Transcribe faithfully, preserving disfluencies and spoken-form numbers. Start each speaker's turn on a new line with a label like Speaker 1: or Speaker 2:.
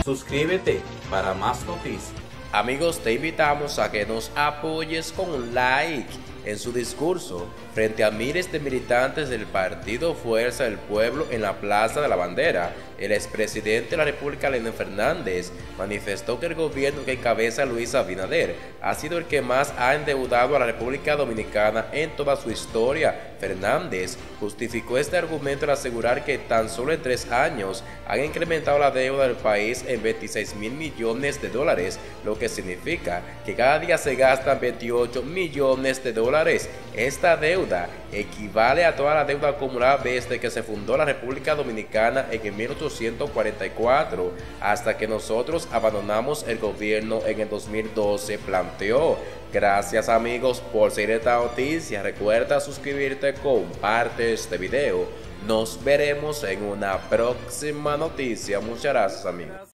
Speaker 1: Suscríbete para más noticias.
Speaker 2: Amigos, te invitamos a que nos apoyes con un like. En su discurso, frente a miles de militantes del partido Fuerza del Pueblo en la Plaza de la Bandera, el expresidente de la República, Lenín Fernández, manifestó que el gobierno que encabeza Luis Abinader ha sido el que más ha endeudado a la República Dominicana en toda su historia. Fernández justificó este argumento al asegurar que tan solo en tres años han incrementado la deuda del país en veintiséis mil millones de dólares, lo que significa que cada día se gastan veintiocho millones de dólares. Esta deuda equivale a toda la deuda acumulada desde que se fundó la República Dominicana en el mil ochocientos cuarenta y cuatro hasta que nosotros abandonamos el gobierno en el dos mil doce, planteó. Gracias amigos por seguir esta noticia. Recuerda suscribirte, comparte este video. Nos veremos en una próxima noticia. Muchas gracias amigos.